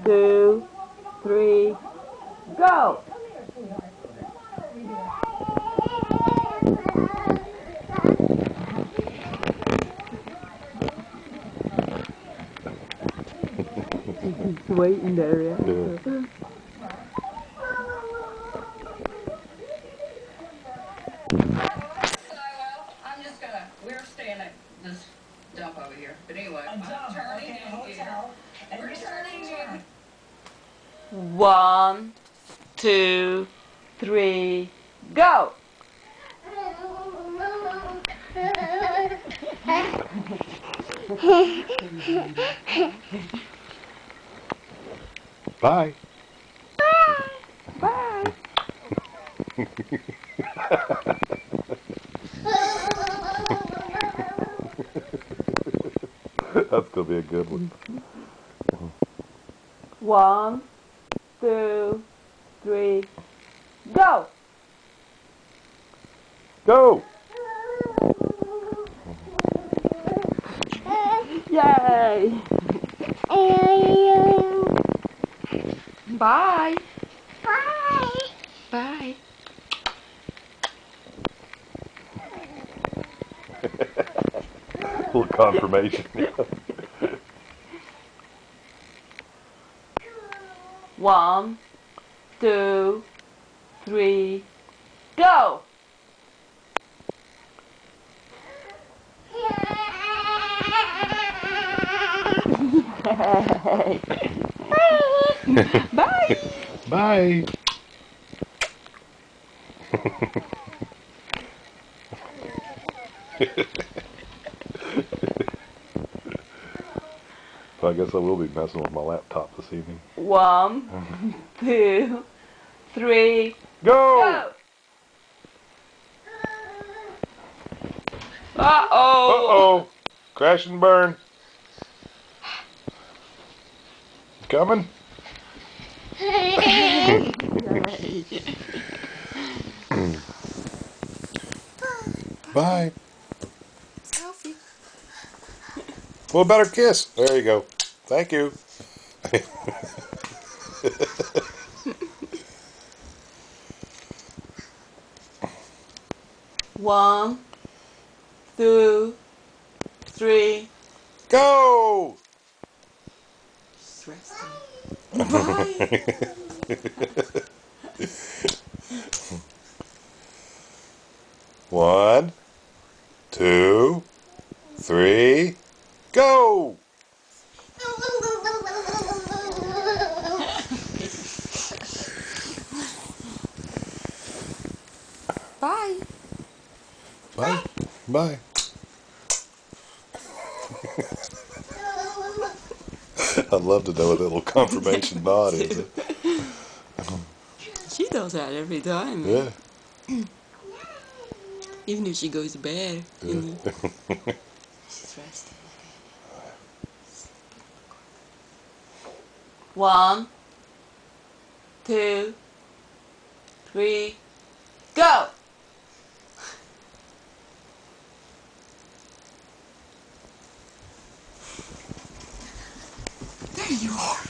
2, 3, go! He's waiting there, yeah. Yeah. We're staying at this dump over here. But anyway, I'm turning in hotel. And We're turning in. 1, 2, 3, go! Bye. Bye! That's gonna be a good one. 1, 2, 3, go! Go! Yay! Bye! Bye. Bye! Little confirmation. 1, 2, 3, go! Bye! Bye. I guess I will be messing with my laptop this evening. 1, 2, 3, Go! go! Uh-oh! Uh-oh! Crash and burn. Coming? Bye. Sophie. What about our kiss? There you go. Thank you. One, 2, 3, Go! stressing. One, 2, 3, go! Bye. Bye. Bye. I'd love to know what that little confirmation nod is. She does that every time. Yeah. Even if she goes to bed. Yeah. She's resting. 1, 2, 3, go! There you are.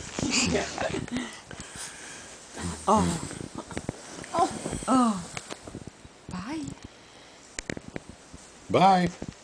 Oh. Oh. Bye. Bye.